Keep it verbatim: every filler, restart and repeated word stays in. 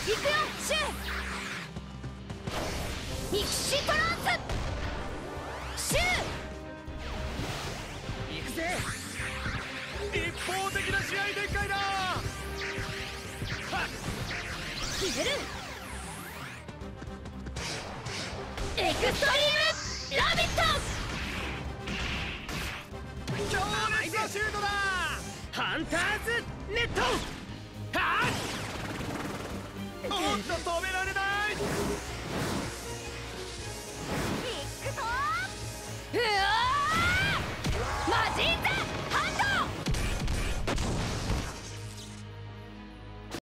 行くよシューミキシトランスシュー行くぜ。 一方的な試合展開だ。 決めるエクストリームラビット。 強烈なシュートだ。 ハンターズネット。はおっと止められない。